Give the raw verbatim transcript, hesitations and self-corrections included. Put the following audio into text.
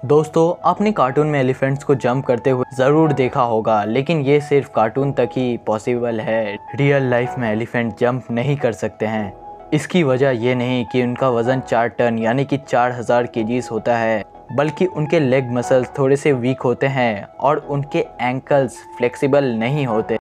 दोस्तों, आपने कार्टून में एलिफेंट्स को जंप करते हुए ज़रूर देखा होगा, लेकिन ये सिर्फ कार्टून तक ही पॉसिबल है। रियल लाइफ में एलिफेंट जंप नहीं कर सकते हैं। इसकी वजह ये नहीं कि उनका वज़न चार टन यानी कि चार हज़ार केजीज होता है, बल्कि उनके लेग मसल्स थोड़े से वीक होते हैं और उनके एंकल्स फ्लेक्सिबल नहीं होते।